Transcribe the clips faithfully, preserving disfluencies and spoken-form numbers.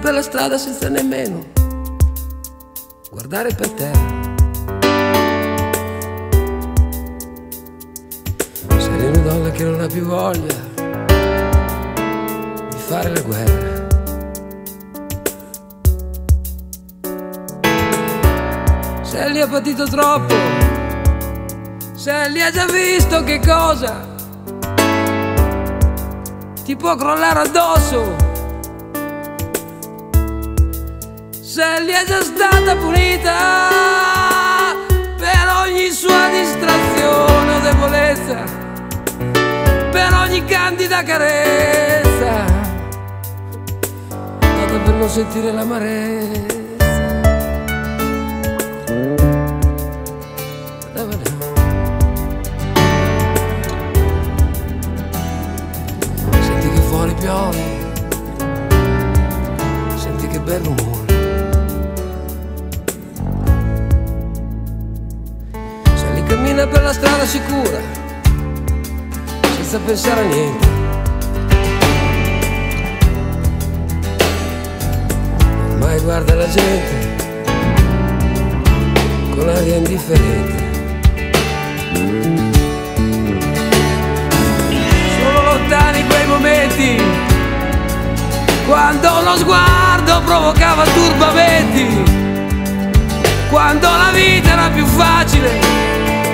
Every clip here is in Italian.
per la strada senza nemmeno guardare per terra. Sei una donna che non ha più voglia di fare la guerra. Sally ha patito troppo, Sally ha già visto che cosa ti può crollare addosso. Sally è già stata punita per ogni sua distrazione o debolezza, per ogni candida carezza, data per non sentire l'amarezza. Senti che fuori piove, senti che bel rumore. Cammina per la strada sicura, senza pensare a niente. Ormai guarda la gente con aria indifferente. Sono lontani quei momenti quando lo sguardo provocava turbamenti, quando la vita era più facile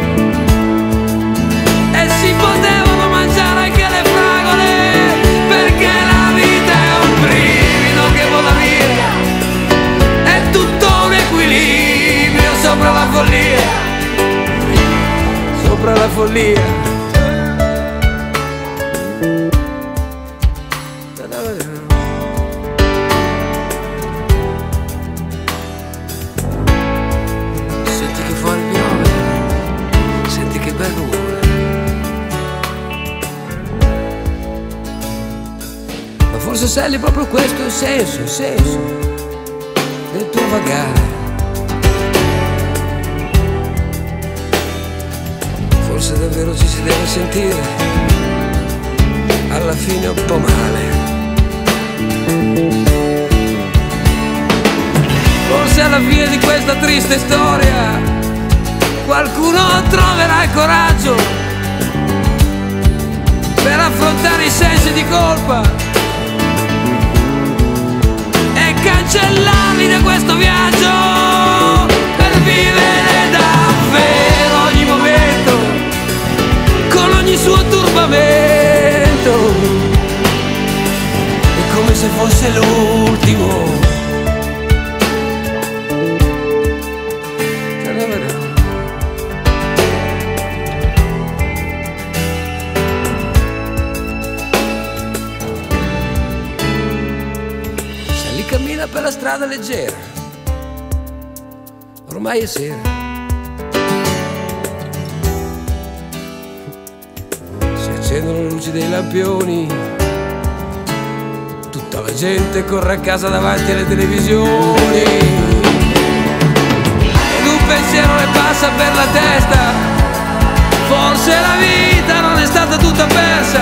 e si potevano mangiare anche le fragole, perché la vita è un brivido che vola via, è tutto un equilibrio sopra la follia, sopra la follia. Senti che fuori piove, senti che bel rumore. Forse Sally proprio questo è il senso, il senso del tuo vagare. Forse davvero ci si deve sentire alla fine un po' male. Forse alla fine di questa triste storia qualcuno troverà il coraggio per affrontare i sensi di colpa, cancellarli da questo viaggio, per vivere davvero ogni momento con ogni suo turbamento. È come se fosse l'ultimo. Cammina per la strada leggera, ormai è sera. Si accendono le luci dei lampioni, tutta la gente corre a casa davanti alle televisioni, ed un pensiero le passa per la testa: forse la vita non è stata tutta persa,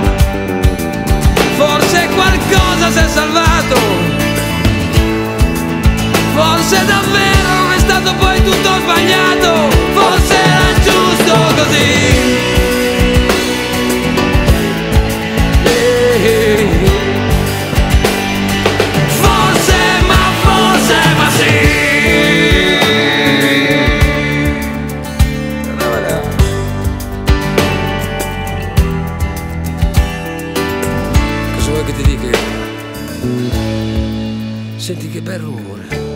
forse qualcosa si è salvato, forse davvero non è stato poi tutto sbagliato, forse era giusto così. Forse, ma forse, ma sì. Cosa vuoi che ti dica? Senti che bel rumore.